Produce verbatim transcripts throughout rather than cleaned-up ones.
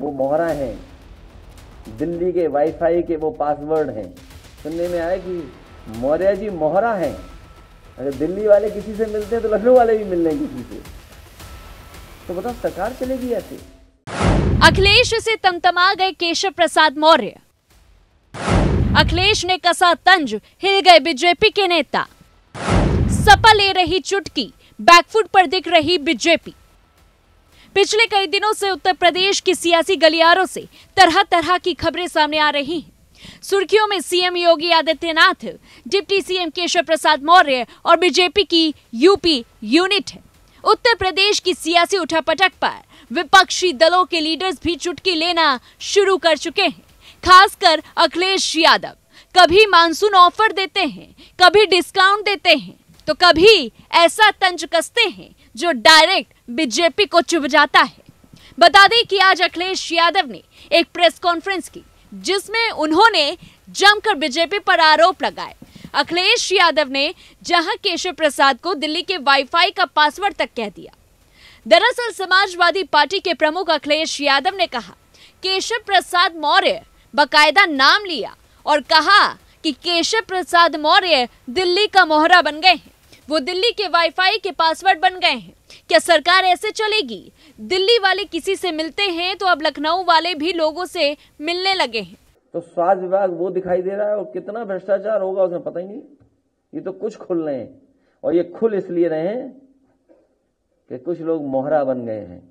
वो मोहरा हैं, दिल्ली के वाईफाई के वो पासवर्ड हैं। सुनने में आया कि मौर्य जी मोहरा हैं। अगर दिल्ली वाले किसी से मिलते हैं तो लखनऊ वाले भी मिल रहे हैं किसी से। तो बताओ सरकार चलेगी ऐसे? अखिलेश से तमतमा गए केशव प्रसाद मौर्य। अखिलेश ने कसा तंज, हिल गए बीजेपी के नेता। सपा ले रही चुटकी, बैकफुट पर दिख रही बीजेपी। पिछले कई दिनों से उत्तर प्रदेश की सियासी गलियारों से तरह तरह की खबरें सामने आ रही हैं। सुर्खियों में CM Yogi Adityanath, deputy CM Keshav Prasad Maurya और बीजेपी की यूपी यूनिट है। उत्तर प्रदेश की सियासी उठापटक पर विपक्षी दलों के लीडर्स भी चुटकी लेना शुरू कर चुके हैं। खासकर अखिलेश यादव कभी मानसून ऑफर देते हैं, कभी डिस्काउंट देते हैं, तो कभी ऐसा तंज कसते हैं जो डायरेक्ट बीजेपी को चुभ जाता है। बता दें कि आज अखिलेश यादव ने एक प्रेस कॉन्फ्रेंस की, जिसमें उन्होंने जमकर बीजेपी पर आरोप लगाए। अखिलेश यादव ने जहां केशव प्रसाद को दिल्ली के वाईफाई का पासवर्ड तक कह दिया। दरअसल समाजवादी पार्टी के प्रमुख अखिलेश यादव ने कहा, केशव प्रसाद मौर्य बाकायदा नाम लिया और कहा कि केशव प्रसाद मौर्य दिल्ली का मोहरा बन गए हैं, वो दिल्ली के वाईफाई के पासवर्ड बन गए हैं। क्या सरकार ऐसे चलेगी? दिल्ली वाले किसी से मिलते हैं तो अब लखनऊ वाले भी लोगों से मिलने लगे हैं। तो स्वास्थ्य विभाग वो दिखाई दे रहा है, और कितना भ्रष्टाचार होगा उसमें पता ही नहीं। ये तो कुछ खुल रहे हैं, और ये खुल इसलिए रहे हैं कि कुछ लोग मोहरा बन गए हैं।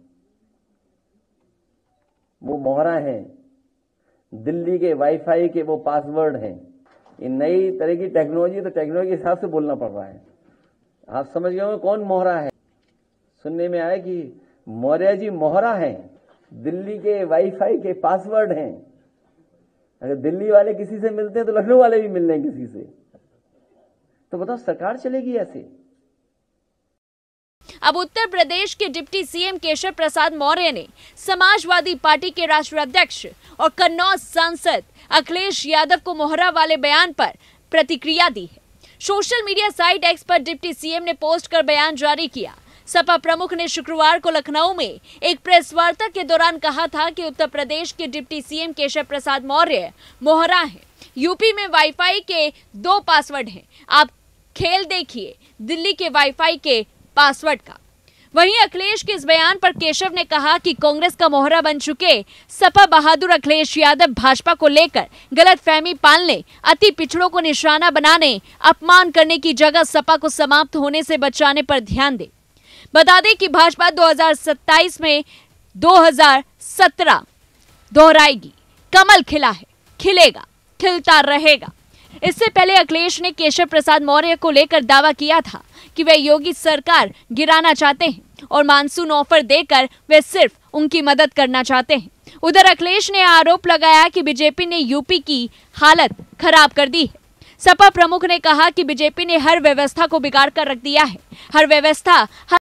वो मोहरा हैं, दिल्ली के वाईफाई के वो पासवर्ड हैं। ये नई तरह की टेक्नोलॉजी, तो टेक्नोलॉजी के हिसाब से बोलना पड़ रहा है। आप समझ गए कौन मोहरा है? सुनने में आया कि मौर्य जी मोहरा हैं, दिल्ली के वाईफाई के पासवर्ड हैं। अगर दिल्ली वाले किसी से मिलते हैं तो लखनऊ वाले भी मिल रहे हैं किसी से। तो बताओ सरकार चलेगी ऐसे? अब उत्तर प्रदेश के डिप्टी सीएम केशव प्रसाद मौर्य ने समाजवादी पार्टी के राष्ट्रीय अध्यक्ष और कन्नौज सांसद अखिलेश यादव को मोहरा वाले बयान पर प्रतिक्रिया दी है। सोशल मीडिया साइट एक्स पर डिप्टी सीएम ने पोस्ट कर बयान जारी किया। सपा प्रमुख ने शुक्रवार को लखनऊ में एक प्रेस वार्ता के दौरान कहा था कि उत्तर प्रदेश के डिप्टी सीएम केशव प्रसाद मौर्य मोहरा हैं। यूपी में वाईफाई के दो पासवर्ड हैं, आप खेल देखिए दिल्ली के वाईफाई के पासवर्ड का। वहीं अखिलेश के इस बयान पर केशव ने कहा कि कांग्रेस का मोहरा बन चुके सपा बहादुर अखिलेश यादव भाजपा को लेकर गलतफहमी पालने, अति पिछड़ों को निशाना बनाने, अपमान करने की जगह सपा को समाप्त होने से बचाने पर ध्यान दे। बता दें कि भाजपा दो हज़ार सत्ताईस में दो हज़ार सत्रह दोहराएगी। कमल खिला है, खिलेगा, खिलता रहेगा। इससे पहले अखिलेश ने केशव प्रसाद मौर्य को लेकर दावा किया था कि वे योगी सरकार गिराना चाहते हैं और मानसून ऑफर देकर वे सिर्फ उनकी मदद करना चाहते हैं। उधर अखिलेश ने आरोप लगाया कि बीजेपी ने यूपी की हालत खराब कर दी है। सपा प्रमुख ने कहा कि बीजेपी ने हर व्यवस्था को बिगाड़ कर रख दिया है। हर व्यवस्था हर